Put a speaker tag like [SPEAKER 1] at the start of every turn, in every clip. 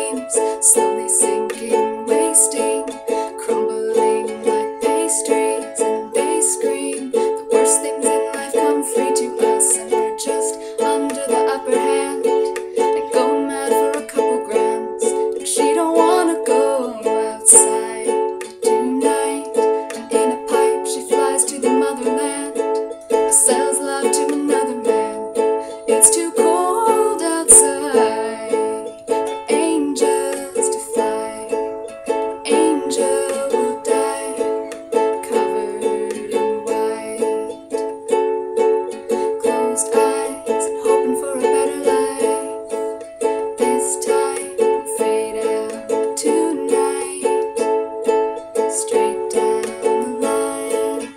[SPEAKER 1] seems slowly sinking, wasting, crumbling like pastries, and they scream the worst things in life come free to us, and we're just under the upper hand and go mad for a couple grams. And she don't wanna go outside tonight, and in a pipe she flies to the motherland, sells love to another man. It's too cold outside for angels to fly. Angel will die covered in white, closed eyes and hoping for a better life. This time will fade out tonight, straight down the line.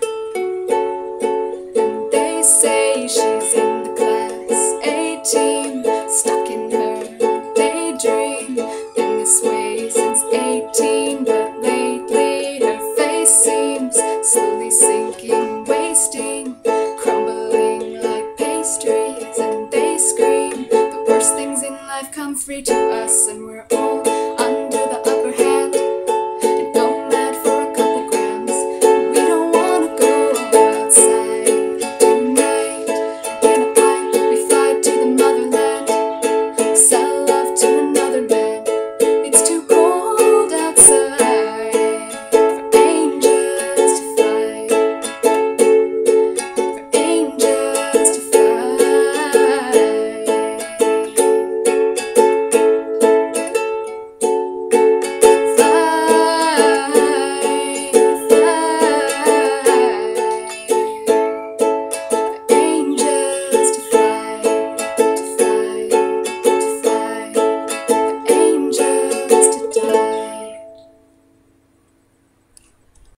[SPEAKER 1] And they say she's in the class A team, stuck in her daydream, been this way since 18, but lately her face seems slowly sinking, wasting, crumbling like pastries, and they scream the worst things in life come free to us, and we're all